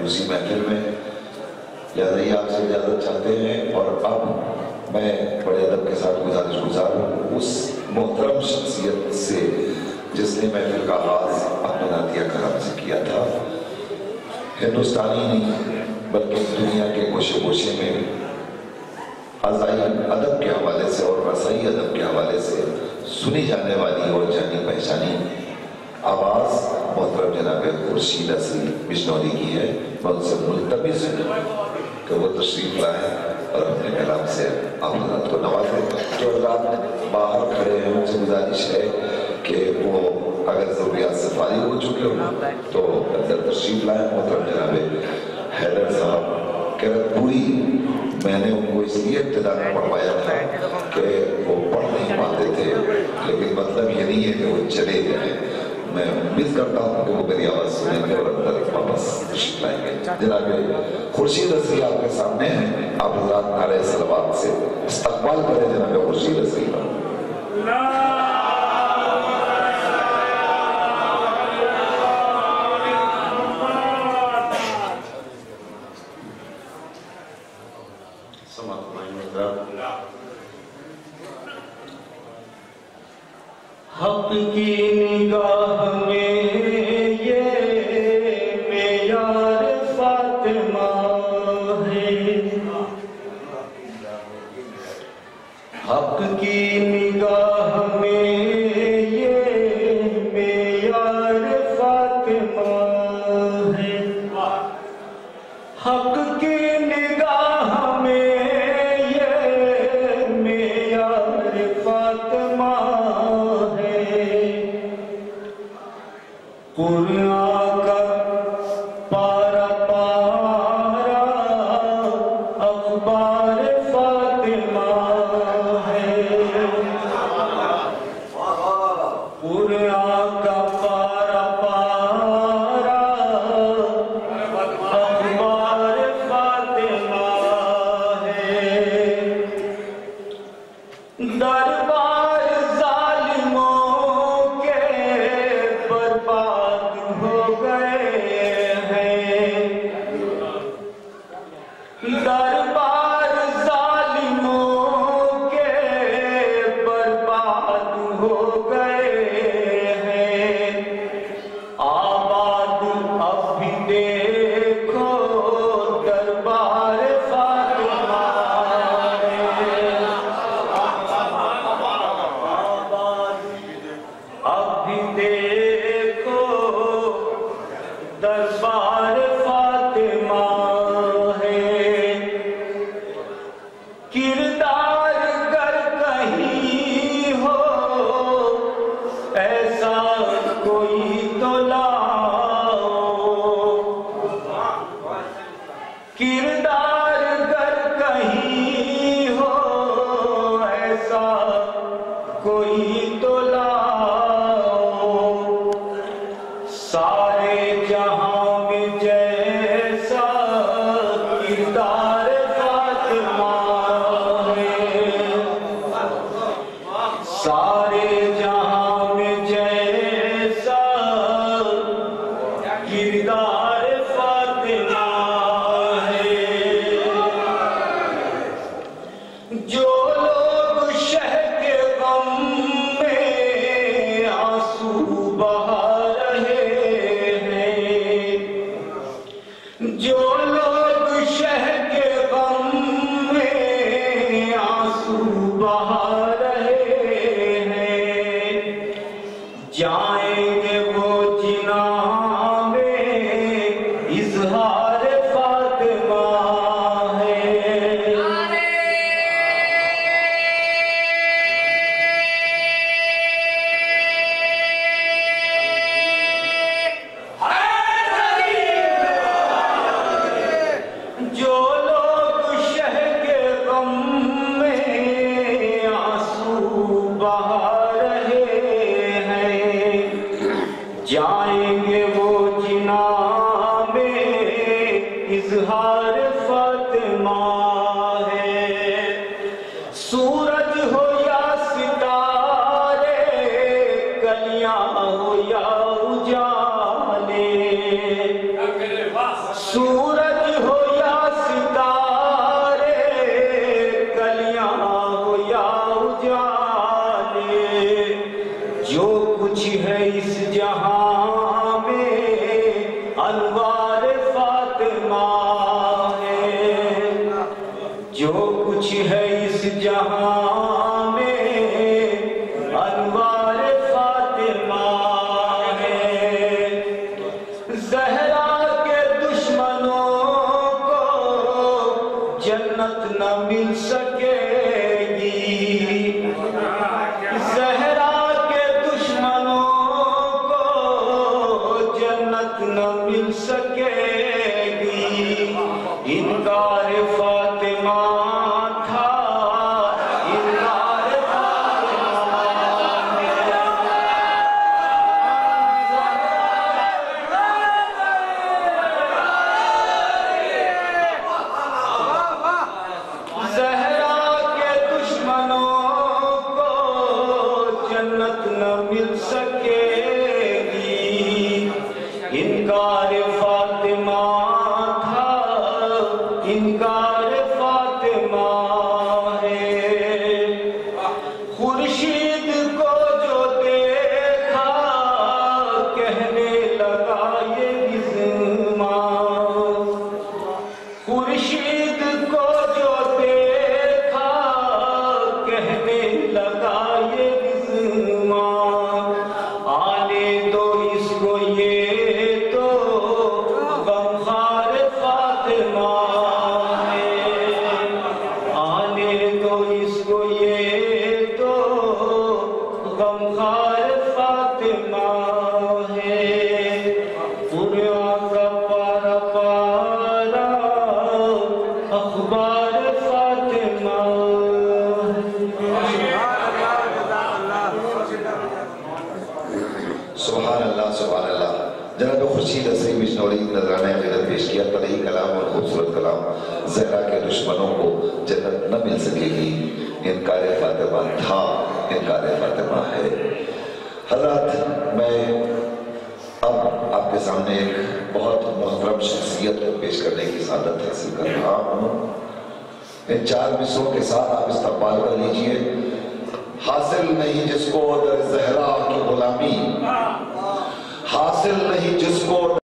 دوسری محفل میں، لہذا یہ آپ سے اجازت چاہتے ہیں۔ اور اب میں بڑے ادب کے ساتھ گزارش گزار ہوں اس محترم شخصیت سے جس نے محفل کا آغاز اپنے نعتیہ کرام سے کیا تھا۔ ہندوستانی نہیں بلکہ دنیا کے گوشے گوشے میں عزائی ادب کے حوالے سے اور رسائی ادب کے حوالے سے سنی جانے والی اور جانی پہچانی آواز محترم جناب خورشید اصری بجنوری کی ہے۔ میں ان سے ملتمس ہوں کہ وہ تشریف لائیں اور اپنے کلام سے آپ حضرات کو نوازیں۔ جو حضرات باہر کھڑے ہیں ان سے گزارش ہے کہ وہ اگر ضروریات سے فارغ ہو چکے ہوں تو اندر تشریف لائیں۔ محترم جناب حیدر صاحب قرت پوری میں نے ان کو اس لیے ابتدا میں پڑھوایا تھا کہ وہ پڑھ نہیں پاتے تھے، لیکن مطلب یہ نہیں ہے کہ وہ چلے جائیں۔ میں امید کرتا ہوں کہ وہ میری آواز سنیں گے اور اندر واپس تشریف لائیں گے۔ جناب خورشید اصری آپ کے سامنے ہیں، آپ حضرات نعرہ صلوات سے استقبال کریں جناب خورشید اصری کا۔ حق کی نگاہ میں یہ معیار فاطمہ ہے، حق کی نگاہ میں یہ معیار فاطمہ ہے، حق کی نگاہ میں یہ معیار فاطمہ قرآن کا پارا پارا اخبار فاطمہ ہے، قرآن کا پارا پارا اخبار فاطمہ ہے، دربار ظالموں کے برباد ہو گئے ہیں، دربار ظالموں کے برباد ہو گئے ہیں، آباد اب بھی دیکھو دربار فاطمہ ہے، اب بھی دیکھو دربار فاطمہ ہے، کردار گر کہیں ہو ایسا کوئی تو لاؤ، کردار گر کہیں ہو ایسا کوئی تو لاؤ، سارے جہاں میں جیسا کردار فاطمہ ہے، سارے جہاں میں جیسا کردار فاطمہ ہے، جو لوگ شہ کے غم میں آنسو بہا رہے ہیں، جو لوگ شہ کے غم میں آنسو بہا رہے ہیں، جائیں گے وہ جناح میں اظہار فاطمہ ہے، جو لوگ شہ کے غم میں آنسو بہا رہے ہیں، جائیں گے وہ جناح میں اظہار فاطمہ ہے، سورج ہو یا ستارے کلیاں ہو یا اجالے، सूरज हो या सितारे, कलियां हो या उजाले, जो कुछ है इस जहां में अनवार फातिमा है। जो कुछ है इस जहां में अनवार फातिमा है। ज़हरा के दुश्मनों को जन्नत न मिल सकेगी। ज़हरा के दुश्मनों को जन्नत न मिल सकेगी। इनकार फातिमा था, इनकार ज़हरा के दुश्मनों को जन्नत न मिल सकेगी। इनकार फातिमा था, इनकार फातिमा है। खुर्शीद को जो देखा कहने लगा ये निज़्मा। खुर्शीद को जो देखा कहने लगा ये निज़्मा। आने दो इसको ये तो गमखार फातिमा है। आने दो इसको ये तो गमखार फातिमा है। कुरान का पारा पारा अखबार फातिमा सुभान अल्लाह सुभान अल्लाह। जनाब खुर्शीद असरी बिजनौरी नजराना गजल पेश किया। तलही कलाम और खूबसूरत कलाम। ज़हरा के दुश्मनों को जन्नत न मिल सकेगी। इनकार फातिमा था, इनकार फातिमा है। हज़रात, मैं अब आपके सामने एक बहुत मुहतरम शख्सियत को पेश करने की सादत हासिल कर रहा हूँ। इन 4 मिसरों के साथ आप इस्तक़बाल कर लीजिए। हासिल नहीं जिसको दर ज़हरा की गुलामी, हासिल नहीं जिसको